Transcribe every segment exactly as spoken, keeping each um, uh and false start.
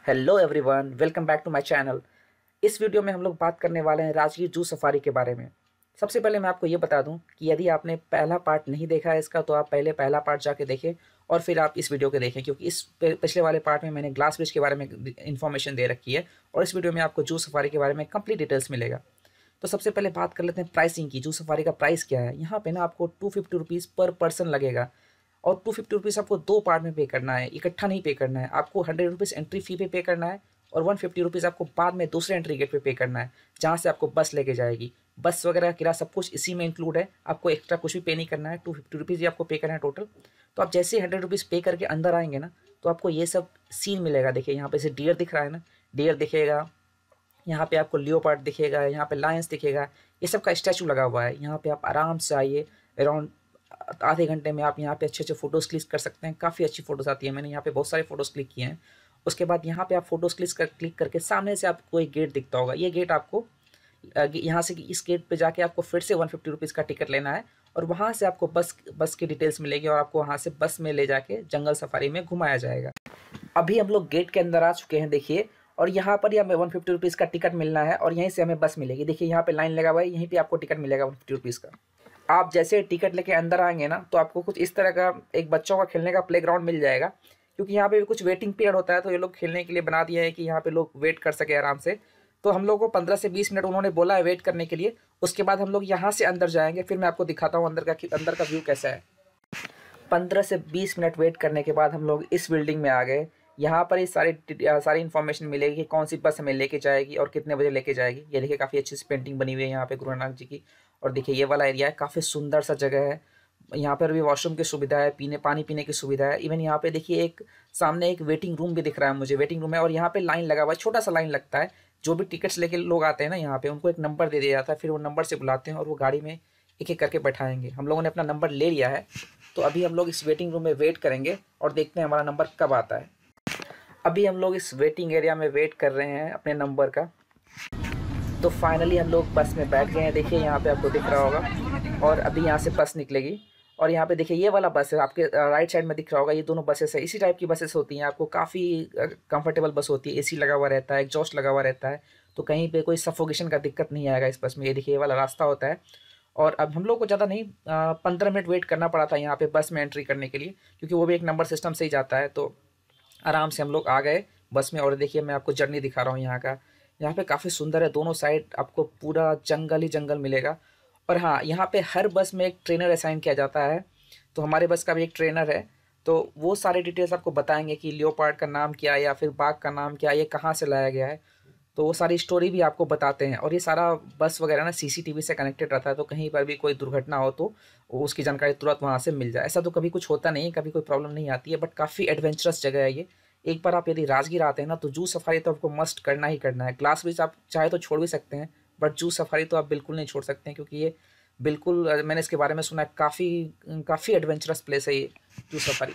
Hello everyone, welcome back to my channel. इस video में हम लोग बात करने वाले हैं राजगीर जू सफारी के बारे में। सबसे पहले मैं आपको ये बता दूं कि यदि आपने पहला पार्ट नहीं देखा है इसका, तो आप पहले पहला पार्ट जाके देखें और फिर आप इस वीडियो को देखें, क्योंकि इस पिछले वाले पार्ट में मैंने ग्लास ब्रिज के बारे में इन्फॉर्मेशन दे रखी है और इस वीडियो में आपको जू सफारी के बारे में कंप्लीट डिटेल्स मिलेगा। तो सबसे पहले बात कर लेते हैं प्राइसिंग की। जू सफारी का प्राइस क्या है। यहाँ पे ना आपको two fifty rupees per person लगेगा और टू फिफ्टी रुपीज़ आपको दो पार्ट में पे करना है, इकट्ठा नहीं पे करना है। आपको हंड्रेड रुपीज़ एंट्री फ़ी पे पे करना है और वन फिफ्टी रुपीज़ आपको बाद में दूसरे एंट्री गेट पे पे करना है, जहाँ से आपको बस लेके जाएगी। बस वगैरह का किराया सब कुछ इसी में इंक्लूड है, आपको एक्स्ट्रा कुछ भी पे नहीं करना है। टू फिफ्टी रुपीज़ ही आपको पे करना है टोटल। तो आप जैसे ही हंड्रेड रुपीज़ पे करके अंदर आएंगे ना, तो आपको ये सब सीन मिलेगा। देखिए यहाँ पे से डियर दिख रहा है ना, डियर दिखेगा, यहाँ पे आपको लियोपार्ड दिखेगा, यहाँ पे लायंस दिखेगा, ये सब का स्टैचू लगा हुआ है। यहाँ पे आप आराम से आइए, अराउंड आधे घंटे में आप यहाँ पे अच्छे अच्छे फ़ोटोज़ क्लिक कर सकते हैं। काफ़ी अच्छी फ़ोटोज़ आती है, मैंने यहाँ पे बहुत सारे फ़ोटोज़ क्लिक किए हैं। उसके बाद यहाँ पे आप फोटोज़ क्लिक कर क्लिक करके सामने से आपको एक गेट दिखता होगा। ये गेट आपको यहाँ से इस गेट पे जाके आपको फिर से वन फिफ्टी रुपीज़ का टिकट लेना है और वहाँ से आपको बस बस की डिटेल्स मिलेगी और आपको वहाँ से बस में ले जाके जंगल सफारी में घुमाया जाएगा। अभी हम लोग गेट के अंदर आ चुके हैं, देखिए, और यहाँ पर ही हमें वन फिफ्टी रुपीज़ का टिकट मिलना है और यहीं से हमें बस मिलेगी। देखिए यहाँ पे लाइन लगा हुआ है, यहीं पे आपको टिकट मिलेगा वन फिफ्टी रुपीज़ का। आप जैसे टिकट लेके अंदर आएंगे ना, तो आपको कुछ इस तरह का एक बच्चों का खेलने का प्लेग्राउंड मिल जाएगा, क्योंकि यहाँ पे भी कुछ वेटिंग पीरियड होता है, तो ये लोग खेलने के लिए बना दिया है कि यहाँ पे लोग वेट कर सके आराम से। तो हम लोग को पंद्रह से बीस मिनट उन्होंने बोला है वेट करने के लिए। उसके बाद हम लोग यहाँ से अंदर जाएंगे, फिर मैं आपको दिखाता हूँ अंदर का कि अंदर का व्यू कैसा है। पंद्रह से बीस मिनट वेट करने के बाद हम लोग इस बिल्डिंग में आ गए। यहाँ पर ये सारी सारी इन्फॉर्मेशन मिलेगी कि कौन सी बस हमें लेके जाएगी और कितने बजे लेके जाएगी। ये देखिए काफ़ी अच्छी सी पेंटिंग बनी हुई है यहाँ पे गुरु नानक जी की। और देखिए ये वाला एरिया है, काफ़ी सुंदर सा जगह है। यहाँ पर भी वॉशरूम की सुविधा है, पीने पानी पीने की सुविधा है। इवन यहाँ पे देखिए एक सामने एक वेटिंग रूम भी दिख रहा है मुझे, वेटिंग रूम है और यहाँ पे लाइन लगा हुआ है, छोटा सा लाइन लगता है। जो भी टिकट्स लेके लोग आते हैं ना यहाँ पे, उनको एक नंबर दे दिया जाता है, फिर वो नंबर से बुलाते हैं और वो गाड़ी में एक एक करके बैठाएंगे। हम लोगों ने अपना नंबर ले लिया है, तो अभी हम लोग इस वेटिंग रूम में वेट करेंगे और देखते हैं हमारा नंबर कब आता है। अभी हम लोग इस वेटिंग एरिया में वेट कर रहे हैं अपने नंबर का। तो फाइनली हम लोग बस में बैठ गए हैं। देखिए यहाँ पे आपको दिख रहा होगा और अभी यहाँ से बस निकलेगी और यहाँ पे देखिए ये वाला बस है, आपके राइट साइड में दिख रहा होगा। ये दोनों बसेस है, इसी टाइप की बसेस होती हैं। आपको काफ़ी कंफर्टेबल बस होती है, एसी लगा हुआ रहता है, एग्जॉस्ट लगा हुआ रहता है, तो कहीं पे कोई सफोकेशन का दिक्कत नहीं आएगा इस बस में। ये देखिए ये वाला रास्ता होता है। और अब हम लोग को ज़्यादा नहीं, पंद्रह मिनट वेट करना पड़ा था यहाँ पे बस में एंट्री करने के लिए, क्योंकि वो भी एक नंबर सिस्टम से ही जाता है। तो आराम से हम लोग आ गए बस में और देखिए मैं आपको जर्नी दिखा रहा हूँ यहाँ का। यहाँ पे काफ़ी सुंदर है, दोनों साइड आपको पूरा जंगल ही जंगल मिलेगा। और हाँ, यहाँ पे हर बस में एक ट्रेनर असाइन किया जाता है, तो हमारे बस का भी एक ट्रेनर है, तो वो सारे डिटेल्स आपको बताएंगे कि लियोपार्ड का नाम क्या है या फिर बाघ का नाम क्या है, ये कहाँ से लाया गया है, तो वो सारी स्टोरी भी आपको बताते हैं। और ये सारा बस वगैरह ना सीसीटीवी से कनेक्टेड रहता है, तो कहीं पर भी कोई दुर्घटना हो तो उसकी जानकारी तुरंत वहाँ से मिल जाए। ऐसा तो कभी कुछ होता नहीं, कभी कोई प्रॉब्लम नहीं आती है, बट काफ़ी एडवेंचरस जगह है ये। एक बार आप यदि राजगीर आते हैं ना, तो जू सफारी तो आपको मस्ट करना ही करना है। ग्लास ब्रिज आप चाहे तो छोड़ भी सकते हैं, बट जू सफारी तो आप बिल्कुल नहीं छोड़ सकते हैं, क्योंकि ये बिल्कुल, मैंने इसके बारे में सुना है, काफ़ी काफ़ी एडवेंचरस प्लेस है ये जू सफारी।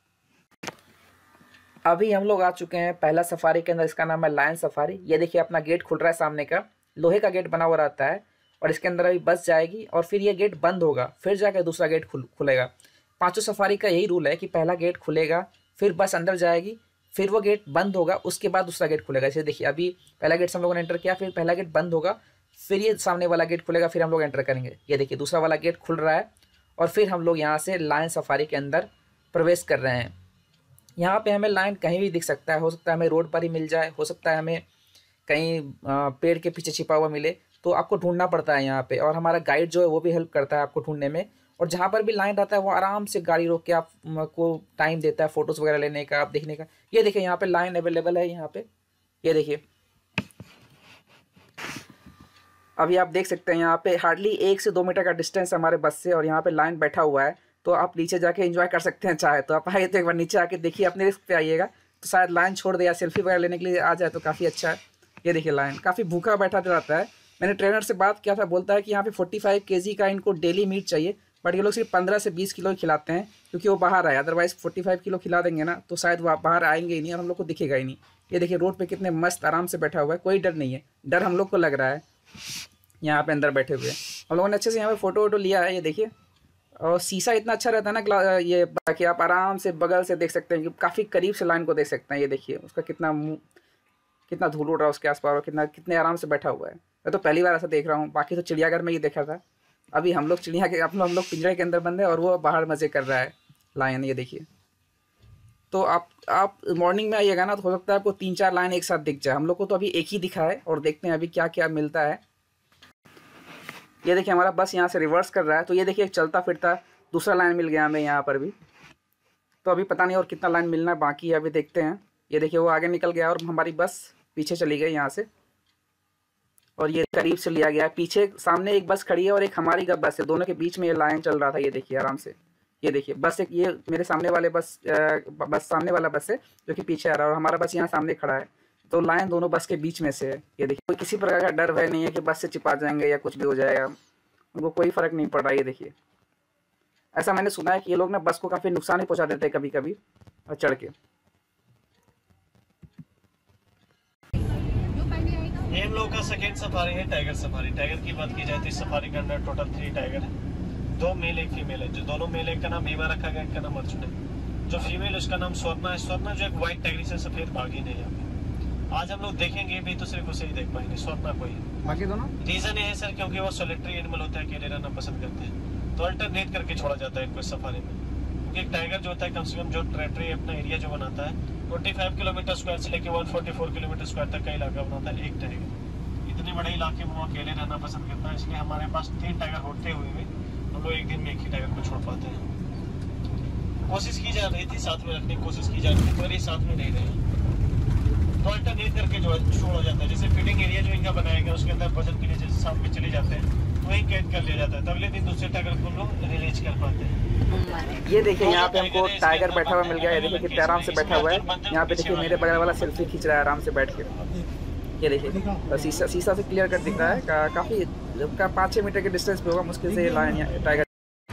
अभी हम लोग आ चुके हैं पहला सफारी के अंदर, इसका नाम है लायन सफारी। ये देखिए अपना गेट खुल रहा है सामने का, लोहे का गेट बना हुआ रहता है और इसके अंदर अभी बस जाएगी और फिर ये गेट बंद होगा, फिर जाकर दूसरा गेट खुल खुलेगा। पांचों सफारी का यही रूल है कि पहला गेट खुलेगा, फिर बस अंदर जाएगी, फिर वो गेट बंद होगा, उसके बाद दूसरा गेट खुलेगा। जैसे देखिए अभी पहला गेट हम लोगों ने एंटर किया, फिर पहला गेट बंद होगा, फिर ये सामने वाला गेट खुलेगा, फिर हम लोग एंटर करेंगे। ये देखिए दूसरा वाला गेट खुल रहा है और फिर हम लोग यहाँ से लायन सफारी के अंदर प्रवेश कर रहे हैं। यहाँ पे हमें लाइन कहीं भी दिख सकता है, हो सकता है हमें रोड पर ही मिल जाए, हो सकता है हमें कहीं पेड़ के पीछे छिपा हुआ मिले, तो आपको ढूंढना पड़ता है यहाँ पे। और हमारा गाइड जो है वो भी हेल्प करता है आपको ढूंढने में। और जहाँ पर भी लाइन रहता है वो आराम से गाड़ी रोक के आपको टाइम देता है फ़ोटोज़ वगैरह लेने का, आप देखने का। ये देखिए यहाँ पे लाइन अवेलेबल है यहाँ पे, ये देखिए अभी आप देख सकते हैं यहाँ पे हार्डली एक से दो मीटर का डिस्टेंस हमारे बस से, और यहाँ पे लाइन बैठा हुआ है, तो आप नीचे जाके एंजॉय कर सकते हैं। चाहे तो आप आइए, तो एक बार नीचे आके देखिए, अपने रिस्क पे आइएगा, तो शायद लाइन छोड़ दे या सेल्फी वगैरह लेने के लिए आ जाए तो काफ़ी अच्छा है। ये देखिए लाइन काफ़ी भूखा बैठा रहता है। मैंने ट्रेनर से बात किया था, बोलता है कि यहाँ पे फोर्टी फाइव के जी का इनको डेली मीट चाहिए, बट ये लोग सिर्फ पंद्रह से बीस किलो ही खिलाते हैं, क्योंकि वो बाहर आए। अदरवाइज़ फोर्टी फाइव किलो खिला देंगे ना, तो शायद वो बाहर आएंगे ही नहीं और हम लोग को दिखेगा ही नहीं। ये देखिए रोड पे कितने मस्त आराम से बैठा हुआ है, कोई डर नहीं है। डर हम लोग को लग रहा है यहाँ पे अंदर बैठे हुए। हम लोगों ने अच्छे से यहाँ पे फ़ोटो वोटो लिया है, ये देखिए। और शीशा इतना अच्छा रहता है ना ग्ला ये, बाकी आप आराम से बगल से देख सकते हैं, कि काफ़ी करीब से लाइन को देख सकते हैं। ये देखिए उसका कितना मुँह कितना धूल उड़ रहा है उसके आसपास और कितना कितने आराम से बैठा हुआ है। मैं तो पहली बार ऐसा देख रहा हूँ, बाकी तो चिड़ियाघर में ये देखा था। अभी हम लोग चिड़िया के हम लोग हम लोग पिंजरे के अंदर बंद है और वो बाहर मज़े कर रहा है लायन, ये देखिए। तो आप आप मॉर्निंग में आइएगा ना तो हो सकता है आपको तीन चार लाइन एक साथ दिख जाए। हम लोग को तो अभी एक ही दिखा है और देखते हैं अभी क्या क्या मिलता है। ये देखिए हमारा बस यहाँ से रिवर्स कर रहा है, तो ये देखिए एक चलता फिरता दूसरा लाइन मिल गया हमें यहाँ पर भी। तो अभी पता नहीं और कितना लाइन मिलना बाकी है, अभी देखते हैं। ये देखिए वो आगे निकल गया और हमारी बस पीछे चली गई यहाँ से, और ये करीब से लिया गया है। पीछे सामने एक बस खड़ी है और एक हमारी का बस है, दोनों के बीच में ये लाइन चल रहा था। ये देखिए आराम से, ये देखिए बस एक ये मेरे सामने वाले बस बस सामने वाला बस है जो कि पीछे आ रहा है और हमारा बस यहाँ सामने खड़ा है। तो लाइन दोनों बस के बीच में से है। ये देखिए कोई किसी प्रकार का डर भय नहीं है कि बस से चिपा जाएंगे या कुछ भी हो जाएगा, उनको कोई फर्क नहीं पड़ रहा है। ये देखिए ऐसा मैंने सुना है कि ये लोग ना बस को काफ़ी नुकसान ही पहुँचा देते हैं कभी कभी और चढ़ के। ये हम लोग का सेकेंड सफारी है, टाइगर सफारी। टाइगर की बात की जाए तो इस सफारी के अंदर टोटल थ्री टाइगर है, दो मेल एक फीमेल है। जो दोनों मेल, एक का नाम भीमा रखा गया, एक का नाम अर्जुन है। जो फीमेल उसका नाम स्वर्णा है। स्वर्णा जो एक व्हाइट टाइगर से सफेद बाघिन है। यहाँ पे आज हम लोग देखेंगे भी तो सिर्फ उसे ही देख पाएंगे, स्वर्णा को ही। बाकी दोनों रीजन ये है सर क्योंकि वो सोलिटरी एनिमल होता है, अकेले रहना पसंद करते हैं, तो अल्टरनेट करके छोड़ा जाता है इनको सफारी में। क्योंकि एक टाइगर जो होता है कम से कम जो टेरिटरी अपना एरिया जो बनाता है पच्चीस किलोमीटर स्क्वायर से लेकर एक सौ चौवालीस किलोमीटर स्क्वायर तक का इलाका बनाता है एक टाइगर। इतने बड़े इलाके में वो अकेले रहना पसंद करता है, इसलिए हमारे पास तीन टाइगर होते हुए भी हम लोग एक दिन में एक ही टाइगर को छोड़ पाते हैं। कोशिश की जा रही थी साथ में रखने की कोशिश की जा रही थी, पर ये साथ में नहीं रहे, तो अल्टरनेट करके जो है छोड़ा जाता है। जैसे फीडिंग एरिया जो इनका बनाया गया उसके अंदर भोजन के लिए जैसे साथ में चले जाते हैं, वहीं कैद कर लिया जाता है, तो अगले दिन दूसरे टाइगर को लोग रिलीज कर पाते हैं। ये देखिए यहाँ पे हमको टाइगर बैठा हुआ मिल गया है। देखिए कितने आराम से बैठा हुआ है। यहाँ पे देखिए मेरे बगल वाला सेल्फी खींच रहा है आराम से बैठ के। ये देखिए शीशा शीशा से क्लियर कर दिख रहा है। का, काफ़ी का पाँच छः मीटर के डिस्टेंस पे होगा मुश्किल से ये लाइन टाइगर।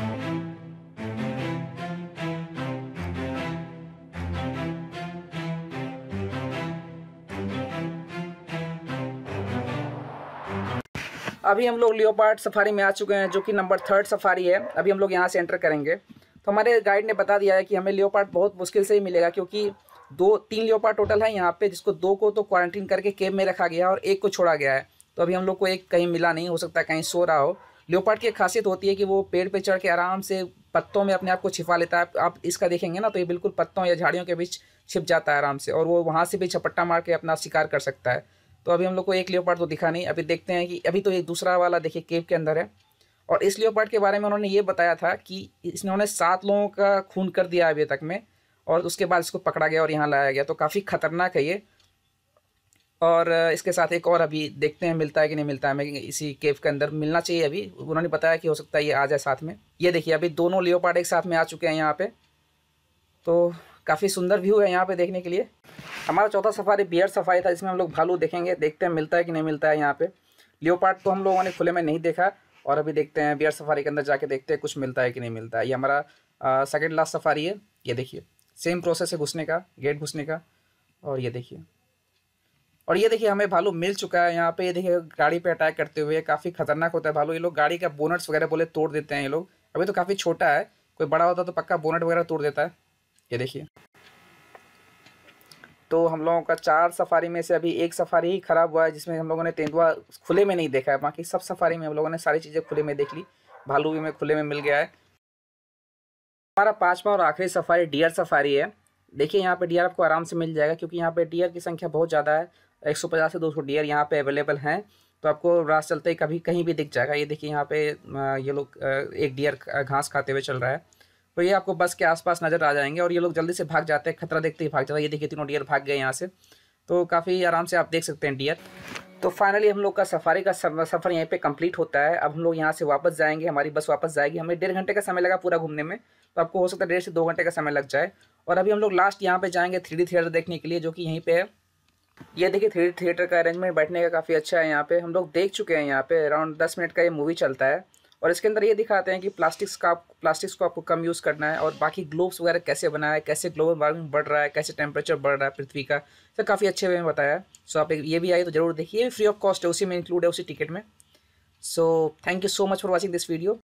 अभी हम लोग लियोपार्ड सफारी में आ चुके हैं जो कि नंबर थर्ड सफारी है। अभी हम लोग यहाँ से एंटर करेंगे। तो हमारे गाइड ने बता दिया है कि हमें लियोपार्ड बहुत मुश्किल से ही मिलेगा, क्योंकि दो तीन लियोपार्ड टोटल है यहाँ पे, जिसको दो को तो क्वारंटीन करके केव में रखा गया और एक को छोड़ा गया है। तो अभी हम लोग को एक कहीं मिला नहीं, हो सकता है कहीं सो रहा हो। लियोपार्ड की एक खासियत होती है कि वो पेड़ पे चढ़ के आराम से पत्तों में अपने आप को छिपा लेता है। आप इसका देखेंगे ना तो ये बिल्कुल पत्तों या झाड़ियों के बीच छिप जाता है आराम से, और वो वहाँ से भी झपट्टा मार के अपना शिकार कर सकता है। तो अभी हम लोग को एक लियोपार्ड तो दिखा नहीं। अभी देखते हैं कि अभी तो एक दूसरा वाला देखिए केव के अंदर है। और इस लियोपार्ड के बारे में उन्होंने ये बताया था कि इन्होंने सात लोगों का खून कर दिया अभी तक में, और उसके बाद इसको पकड़ा गया और यहाँ लाया गया। तो काफ़ी खतरनाक है ये। और इसके साथ एक और अभी देखते हैं मिलता है कि नहीं मिलता है। हमें इसी केव के अंदर मिलना चाहिए। अभी उन्होंने बताया कि हो सकता है ये आ जाए साथ में। ये देखिए अभी दोनों लियोपार्ड एक साथ में आ चुके हैं यहाँ पे। तो काफ़ी सुंदर व्यू है यहाँ पे देखने के लिए। हमारा चौथा सफारी बियर सफारी था, जिसमें हम लोग भालू देखेंगे। देखते हैं मिलता है कि नहीं मिलता है यहाँ पे। लियोपार्ड तो हम लोगों ने खुले में नहीं देखा, और अभी देखते हैं बियर सफारी के अंदर जाके देखते हैं कुछ मिलता है कि नहीं मिलता है। ये हमारा सेकंड लास्ट सफारी है। ये देखिए सेम प्रोसेस है घुसने का, गेट घुसने का। और ये देखिए और ये देखिए हमें भालू मिल चुका है यहाँ पे। ये देखिए गाड़ी पे अटैक करते हुए, काफ़ी खतरनाक होता है भालू। ये लोग गाड़ी का बोनट्स वगैरह बोले तोड़ देते हैं ये लोग। अभी तो काफ़ी छोटा है, कोई बड़ा होता तो पक्का बोनट वगैरह तोड़ देता है। ये देखिए तो हम लोगों का चार सफारी में से अभी एक सफारी ही ख़राब हुआ है, जिसमें हम लोगों ने तेंदुआ खुले में नहीं देखा है। बाकी सब सफारी में हम लोगों ने सारी चीज़ें खुले में देख ली। भालू भी हमें खुले में मिल गया है। हमारा पांचवा और आखिरी सफारी डियर सफारी है। देखिए यहाँ पे डियर आपको आराम से मिल जाएगा, क्योंकि यहाँ पे डियर की संख्या बहुत ज़्यादा है। एक सौ पचास से दो सौ डियर यहाँ पे अवेलेबल हैं। तो आपको रात चलते ही कभी कहीं भी दिख जाएगा। ये देखिए यहाँ पे ये लोग एक डियर घास खाते हुए चल रहा है। तो ये आपको बस के आसपास नज़र आ जाएंगे, और ये लोग जल्दी से भाग जाते हैं, खतरा देखते ही भाग जाता है। ये देखिए तीनों डियर भाग गए यहाँ से। तो काफ़ी आराम से आप देख सकते हैं डियर। तो फाइनली हम लोग का सफारी का सफ़र यहीं पे कंप्लीट होता है। अब हम लोग यहाँ से वापस जाएंगे, हमारी बस वापस जाएगी। हमें डेढ़ घंटे का समय लगा पूरा घूमने में, तो आपको हो सकता है डेढ़ से दो घंटे का समय लग जाए। और अभी हम लोग लास्ट यहाँ पे जाएंगे थ्री डी थिएटर देखने के लिए, जो कि यहीं पे है। ये देखिए थ्री डी थिएटर का अरेंजमेंट बैठने का काफ़ी अच्छा है। यहाँ पे हम लोग देख चुके हैं। यहाँ पे अराउंड दस मिनट का ये मूवी चलता है, और इसके अंदर ये दिखाते हैं कि प्लास्टिक्स का प्लास्टिक्स को आपको कम यूज़ करना है, और बाकी ग्लोब्स वगैरह कैसे बनाया है, कैसे ग्लोबल वार्मिंग बढ़ रहा है, कैसे टेम्परेचर बढ़ रहा है पृथ्वी का। तो काफ़ी अच्छे वे में बताया है। सो आप ये भी आइए तो जरूर देखिए, फ्री ऑफ कॉस्ट है, उसी में इंक्लूड है, उसी टिकट में। So thank you so much for watching this video.